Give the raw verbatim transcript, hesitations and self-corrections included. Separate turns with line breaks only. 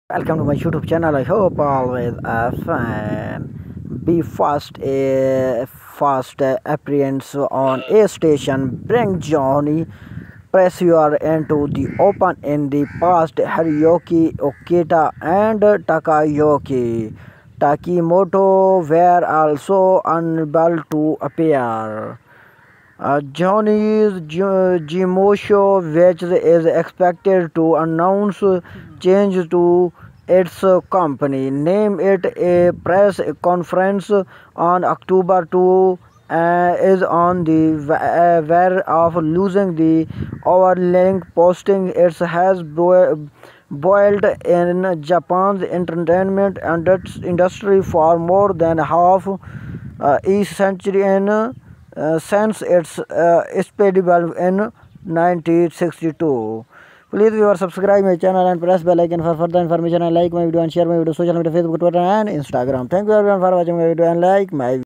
Welcome to my YouTube channel. I hope always a fan. Be fast a fast appearance on a station. Bring Johnny. Press your into the open in the past. Haryoki Okita and Takayoki Takimoto were also unable to appear. Uh, Johnny's Jimosho, which is expected to announce change to its company name at a press conference on October second, uh, is on the verge of losing the overlink posting. It has boiled in Japan's entertainment industry for more than half uh, a century and uh, since its uh, debut in nineteen sixty-two. Please viewer subscribe my channel and press bell icon for further information, and like my video and share my video social media Facebook, Twitter and Instagram. Thank you everyone for watching my video and like my video.